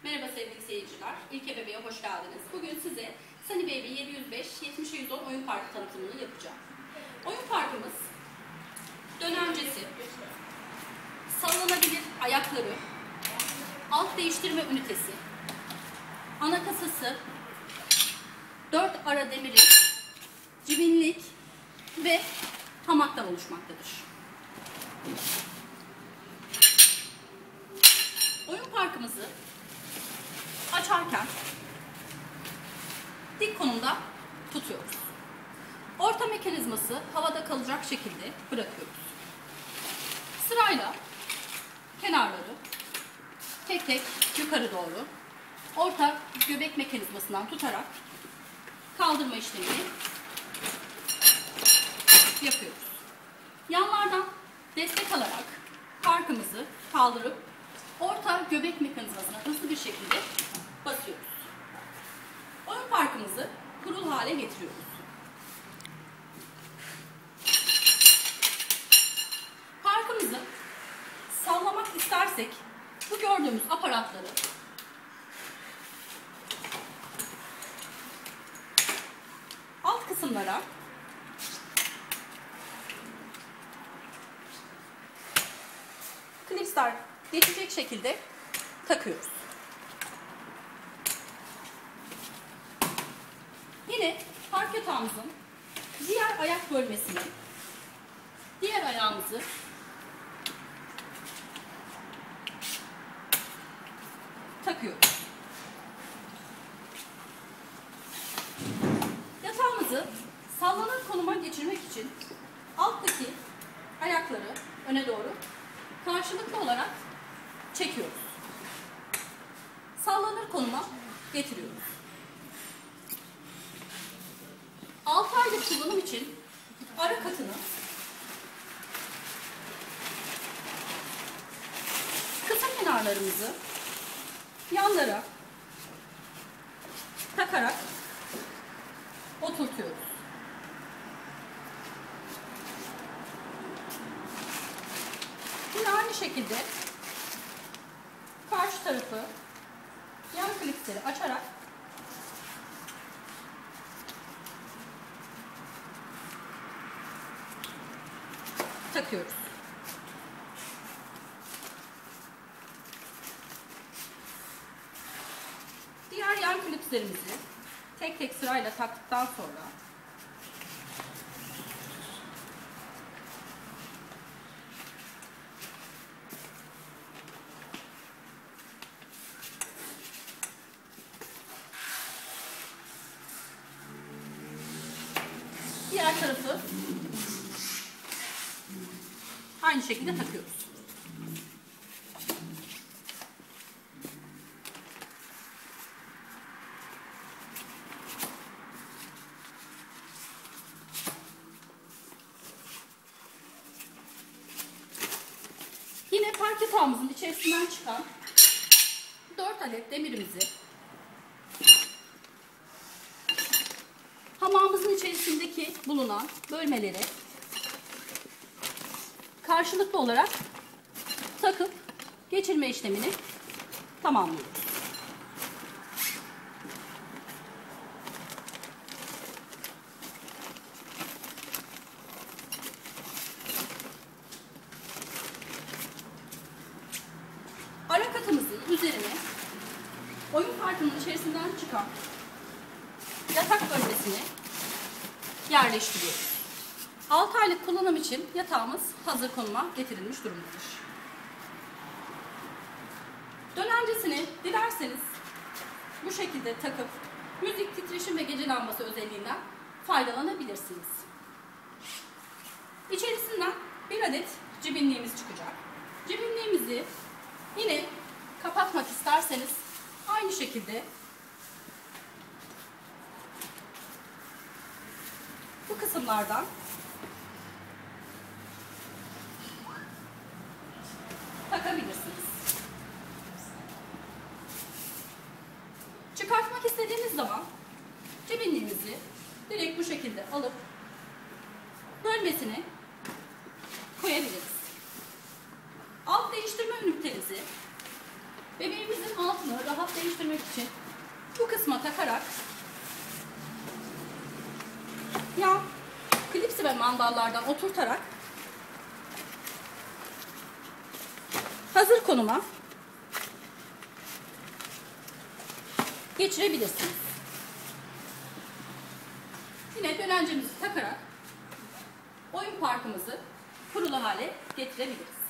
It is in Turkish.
Merhaba sevgili seyirciler, İlke Bebeğe hoş geldiniz. Bugün size Sunny Baby 705 70'e 110 oyun parkı tanıtımını yapacağım. Oyun parkımız dönencesi, sallanabilir ayakları, alt değiştirme ünitesi, ana kasası, 4 ara demiri, cibinlik ve hamaktan oluşmaktadır. Oyun parkımızı açarken dik konumda tutuyoruz. Orta mekanizması havada kalacak şekilde bırakıyoruz. Sırayla kenarları tek tek yukarı doğru orta göbek mekanizmasından tutarak kaldırma işlemini yapıyoruz. Yanlardan destek alarak parkımızı kaldırıp orta göbek mekanizmasına hızlı bir şekilde basıyoruz. Oyun parkımızı kurul hale getiriyoruz. Parkımızı sallamak istersek bu gördüğümüz aparatları alt kısımlara klipsler geçecek şekilde takıyoruz. Yine park yatağımızın diğer ayak bölmesine diğer ayağımızı takıyoruz. Yatağımızı sallanır konuma geçirmek için alttaki ayakları öne doğru karşılıklı olarak çekiyoruz. Sallanır konuma getiriyoruz. 6 aylık kullanım için ara katını kısa kenarlarımızı yanlara takarak oturtuyoruz. Yine aynı şekilde karşı tarafı yan klipsleri açarak takıyoruz. Diğer yan klipslerimizi tek tek sırayla taktıktan sonra diğer tarafı aynı şekilde takıyoruz. Yine park yatağımızın içerisinden çıkan 4 adet demirimizi hamamımızın içerisindeki bulunan bölmelere karşılıklı olarak takıp geçirme işlemini tamamlıyoruz. Ara katımızın üzerine oyun parkının içerisinden çıkan yatak bölmesini yerleştiriyoruz. 6 aylık kullanım için yatağımız hazır konuma getirilmiş durumdadır. Dönencesini dilerseniz bu şekilde takıp müzik, titreşim ve gece lambası özelliğinden faydalanabilirsiniz. İçerisinden bir adet cibinliğimiz çıkacak. Cibinliğimizi yine kapatmak isterseniz aynı şekilde bu kısımlardan takabilirsiniz. Çıkartmak istediğiniz zaman cibinliğimizi direkt bu şekilde alıp bölmesine koyabiliriz. Alt değiştirme ünitemizi Bebeğimizin altını rahat değiştirmek için bu kısma takarak ya klipsi ve mandallardan oturtarak hazır konuma geçirebilirsiniz. Yine dönencemizi takarak oyun parkımızı kurulu hale getirebiliriz.